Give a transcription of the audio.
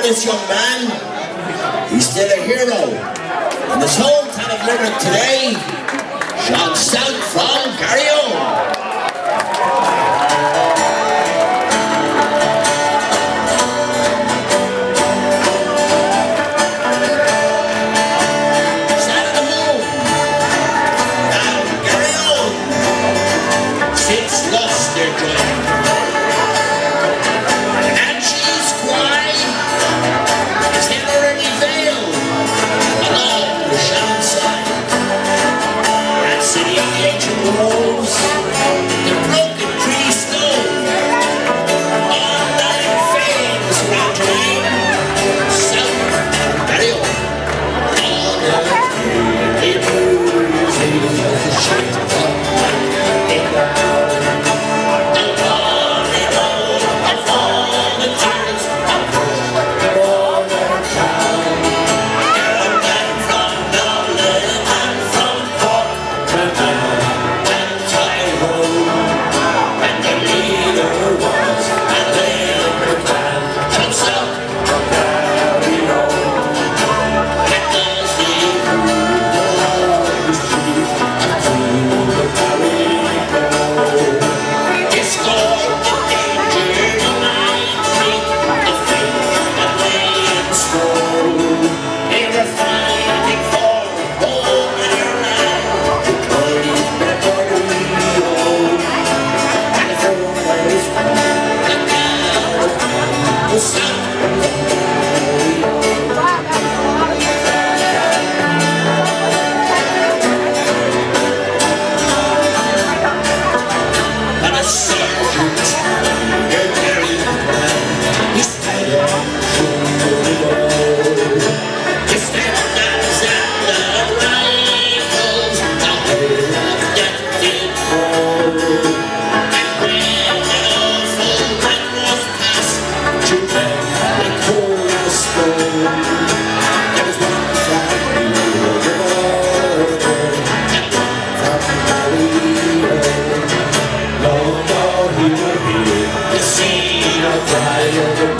this young man. He's still a hero. And his hometown of Limerick today shouts south from Garryowen. Lost their joy, and she's quiet, temporarily veiled along the Shannon side. That city of the ancient walls, the broken tree stone, all that fames around her name, south Garryowen, all that it moves in the shade of the scene of